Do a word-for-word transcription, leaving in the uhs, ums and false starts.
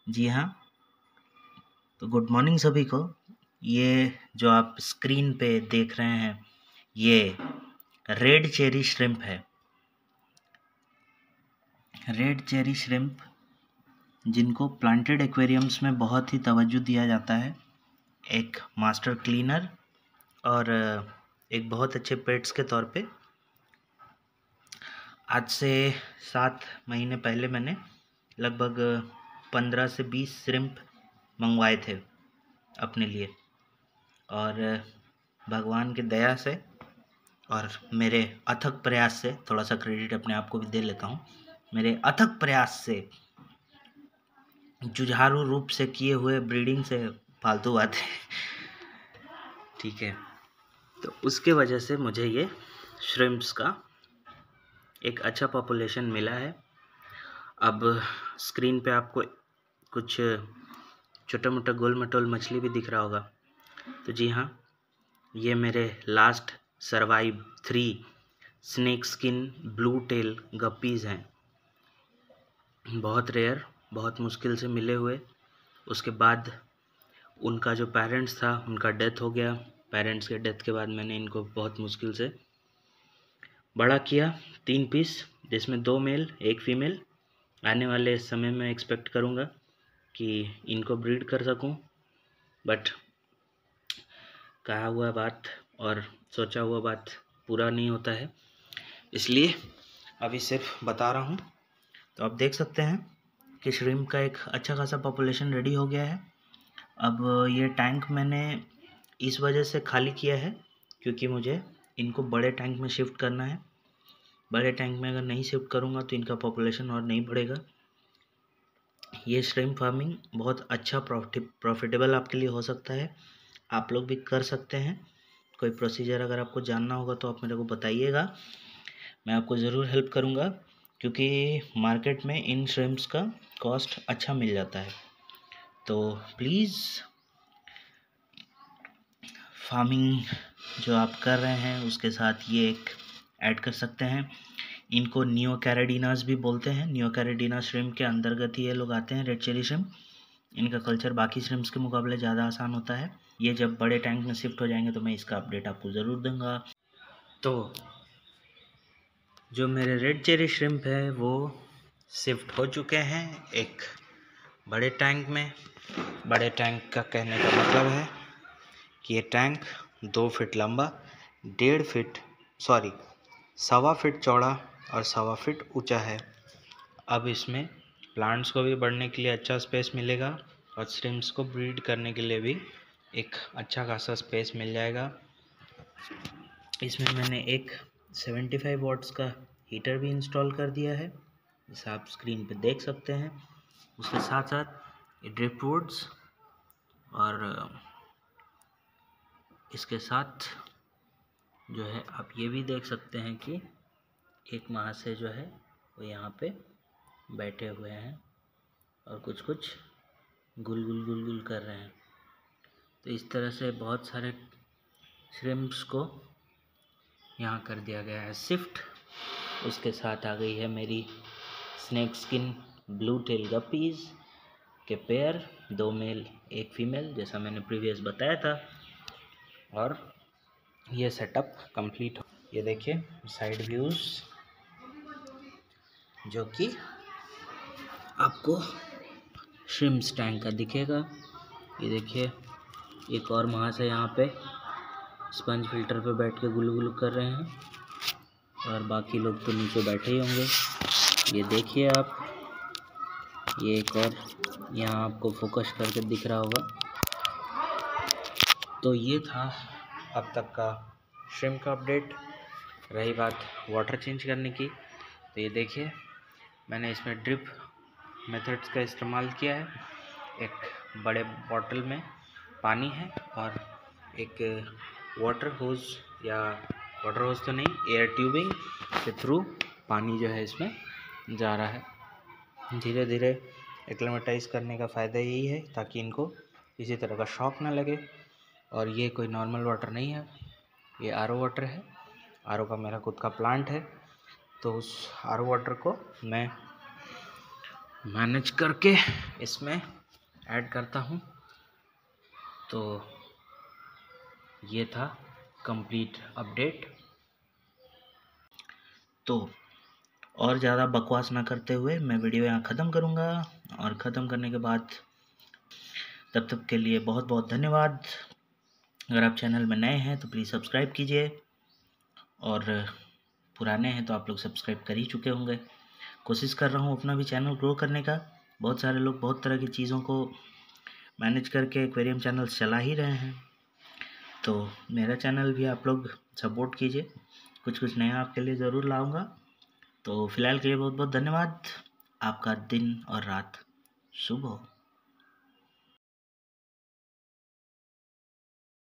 जी हाँ, तो good morning सभी को। ये जो आप स्क्रीन पे देख रहे हैं ये रेड चेरी श्रिम्प है। रेड चेरी श्रिम्प जिनको प्लांटेड एक्वेरियम्स में बहुत ही तवज्जो दिया जाता है, एक मास्टर क्लीनर और एक बहुत अच्छे पेट्स के तौर पे। आज से सात महीने पहले मैंने लगभग पंद्रह से बीस श्रिम्प मंगवाए थे अपने लिए, और भगवान की दया से और मेरे अथक प्रयास से, थोड़ा सा क्रेडिट अपने आप को भी दे लेता हूँ, मेरे अथक प्रयास से, जुझारू रूप से किए हुए ब्रीडिंग से, फालतू बातें ठीक है, तो उसके वजह से मुझे ये श्रिम्प्स का एक अच्छा पॉपुलेशन मिला है। अब स्क्रीन पे आपको कुछ छोटा मोटा गोल मटोल मछली भी दिख रहा होगा, तो जी हाँ, ये मेरे last survive three snake skin blue tail guppies हैं। बहुत रेयर, बहुत मुश्किल से मिले हुए। उसके बाद उनका जो पेरेंट्स था उनका डेथ हो गया। पेरेंट्स के डेथ के बाद मैंने इनको बहुत मुश्किल से बड़ा किया, तीन पीस, जिसमें दो मेल एक फीमेल। आने वाले समय में एक्सपेक्ट करूँगा कि इनको ब्रीड कर सकूं, बट कहा हुआ बात और सोचा हुआ बात पूरा नहीं होता है, इसलिए अभी सिर्फ बता रहा हूं। तो आप देख सकते हैं कि श्रिम्प का एक अच्छा खासा पॉपुलेशन रेडी हो गया है। अब ये टैंक मैंने इस वजह से खाली किया है क्योंकि मुझे इनको बड़े टैंक में शिफ्ट करना है। बड़े टैंक में अगर नहीं शिफ्ट करूँगा तो इनका पॉपुलेशन और नहीं बढ़ेगा। ये श्रिम्प फार्मिंग बहुत अच्छा प्रॉफिटेबल आपके लिए हो सकता है, आप लोग भी कर सकते हैं। कोई प्रोसीजर अगर आपको जानना होगा तो आप मेरे को बताइएगा, मैं आपको ज़रूर हेल्प करूँगा, क्योंकि मार्केट में इन श्रिम्प्स का कॉस्ट अच्छा मिल जाता है। तो प्लीज़ फार्मिंग जो आप कर रहे हैं उसके साथ ये एक ऐड कर सकते हैं। इनको नियो कैरेडिनास भी बोलते हैं। नियो कैरेडिना श्रिम्प के अंतर्गत ही ये लोग आते हैं, रेड चेरी श्रिम्प। इनका कल्चर बाकी श्रिम्प्स के मुकाबले ज़्यादा आसान होता है। ये जब बड़े टैंक में शिफ्ट हो जाएंगे तो मैं इसका अपडेट आपको ज़रूर दूंगा। तो जो मेरे रेड चेरी श्रिम्प है वो शिफ्ट हो चुके हैं एक बड़े टैंक में। बड़े टैंक का कहने का मतलब है कि ये टैंक दो फिट लंबा, डेढ़ फिट सॉरी सवा फिट चौड़ा और सवा फिट ऊंचा है। अब इसमें प्लांट्स को भी बढ़ने के लिए अच्छा स्पेस मिलेगा और श्रिम्प्स को ब्रीड करने के लिए भी एक अच्छा खासा स्पेस मिल जाएगा। इसमें मैंने एक पचहत्तर वॉट्स का हीटर भी इंस्टॉल कर दिया है, जैसा आप स्क्रीन पे देख सकते हैं। उसके साथ साथ ये ड्रिप वुड्स, और इसके साथ जो है आप ये भी देख सकते हैं कि एक माह से जो है वो यहाँ पे बैठे हुए हैं और कुछ कुछ गुल गुल गुल गुल कर रहे हैं। तो इस तरह से बहुत सारे श्रिम्प्स को यहाँ कर दिया गया है शिफ्ट। उसके साथ आ गई है मेरी snake skin blue tail guppies के पेयर, दो मेल एक फीमेल, जैसा मैंने प्रीवियस बताया था। और ये सेटअप कंप्लीट हो, ये देखिए साइड व्यूज़ जो कि आपको श्रिम्प्स टैंक का दिखेगा। ये देखिए एक और महाशय यहाँ पे स्पंज फिल्टर पे बैठ के गुलू गुलू कर रहे हैं, और बाकी लोग तो नीचे बैठे ही होंगे। ये देखिए आप, ये एक और यहाँ आपको फोकस करके दिख रहा होगा। तो ये था अब तक का श्रिम्प का अपडेट। रही बात वाटर चेंज करने की, तो ये देखिए मैंने इसमें ड्रिप मेथड्स का इस्तेमाल किया है। एक बड़े बॉटल में पानी है और एक वाटर होज, या वाटर होज तो नहीं, एयर ट्यूबिंग के थ्रू पानी जो है इसमें जा रहा है। धीरे धीरे एक्लेमेटाइज करने का फ़ायदा यही है ताकि इनको किसी तरह का शॉक ना लगे। और ये कोई नॉर्मल वाटर नहीं है, ये आर ओ वाटर है। आर ओ का मेरा खुद का प्लांट है, तो उस आर ओ वाटर को मैं मैनेज करके इसमें ऐड करता हूँ। तो ये था कंप्लीट अपडेट। तो और ज़्यादा बकवास ना करते हुए मैं वीडियो यहाँ ख़त्म करूँगा, और ख़त्म करने के बाद तब तक के लिए बहुत बहुत धन्यवाद। अगर आप चैनल में नए हैं तो प्लीज़ सब्सक्राइब कीजिए, और पुराने हैं तो आप लोग सब्सक्राइब कर ही चुके होंगे। कोशिश कर रहा हूँ अपना भी चैनल ग्रो करने का। बहुत सारे लोग बहुत तरह की चीज़ों को मैनेज करके एक्वेरियम चैनल्स चला ही रहे हैं, तो मेरा चैनल भी आप लोग सपोर्ट कीजिए। कुछ कुछ नया आपके लिए ज़रूर लाऊंगा। तो फ़िलहाल के लिए बहुत बहुत धन्यवाद। आपका दिन और रात शुभ हो।